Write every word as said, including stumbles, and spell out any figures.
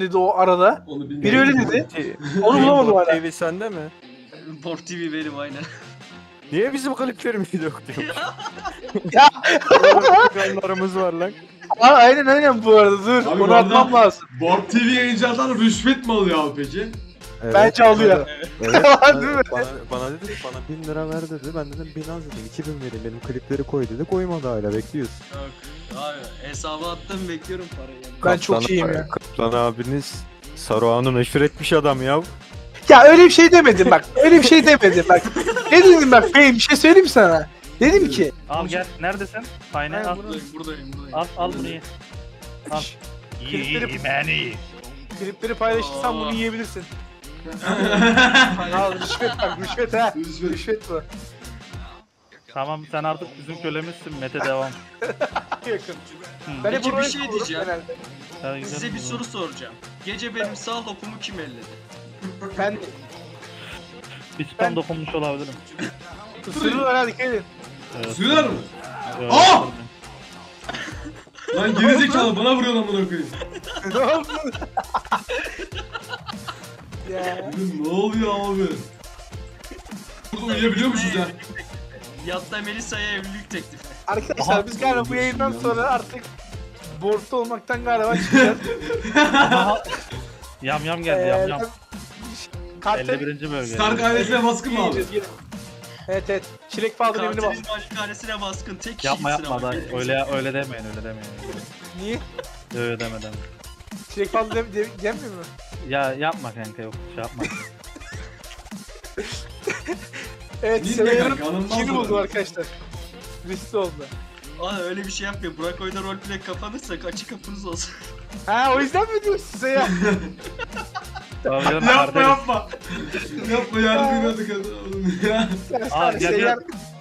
dedi o arada. Onu bilmiyorum. Biri öyle dedi. Onu bulamadım hala. T V sende mi? Bor T V benim aynen. Niye bizim kliplerimiz yok diyor. Ya. Ekranlarımız var lan. Aa, aynen aynen bu arada dur. Abi bu Onu arada- atmam lazım. Board T V yayıncılardan rüşvet mi alıyor abi peki? Evet, Bence alıyor. Evet. Değil bana, mi? bana, bana dedi bana bin lira ver dedi. Ben dedim bin az dedim. iki bin vereyim benim klipleri koy dedi. Koymadı hala bekliyoruz. Yok. Abi hesaba attım bekliyorum parayı. Ben çok Kaplan- iyiyim ya. Kaplan abiniz Saruhan'ı meşhur etmiş adam ya. Ya öyle bir şey demedim bak. Öyle bir şey demedim bak. Ne dedim bak Beyim bir şey söyleyeyim sana. Dedim ki. Al gel. Neredesin? Fayne al. Buradayım buradayım buradayım. Al al bunu ye. Al. İyi Klipleri- iyi ben iyi. Klipleri paylaşırsan bunu yiyebilirsin. Al rüşvet bak rüşvet ha. Rüşvet. Rüşvet bu. Tamam sen artık bizim kölemizsin Mete devam. Yakın. Hı. Ben hep Peki, bir orayı şey kururum diyeceğim. genelde. Sen Size gidelim bir o soru zaman. soracağım. Gece benim sağ lopumu kim elledi? Ben Bir tutam dokunmuş olabilirim. ısırırlar hadi dikkat edin. Evet. Suyar mı? Evet, Aa! ısırmayın. Lan gerizekalı bana vuruyor lan bunu koyayım. Ne oldu? Ya. Dedim, ne oluyor abi? Burada uyuyabiliyormuşuz ya. Yatta Melisa'ya evlilik teklifi. Arkadaşlar biz galiba bu yayından sonra artık boardta olmaktan galiba çıkacağız. Yam yam geldi Ee, yam yam. Kartel... elli birinci bölge. Stark ailesine baskın mı abi? Evet evet. Çilek Bahadır evini bak. Kartelin başkanesine baskın tek kişi Yapma gitsin yapma ama. da öyle öyle demeyin öyle demeyin. Niye? Öyle deme deme. Çilek Bahadır dem dem demiyor mu? Ya yapma kanka yok şey yapma. Evet Değil mi Sevayar'ın kanka? Alınmaz kimi mı? buldu arkadaşlar. Riskli oldu. Aa öyle bir şey yapmayın. Burak oyunda roleplay kapanırsak açık kapınız olsun. Ha o yüzden mi diyorsun size ya? Tabii canım, Yapma kardeşim. yapma. Yapma yardım ediyorduk adam ya. Sen Aa, sana gel, Seyyar, gel.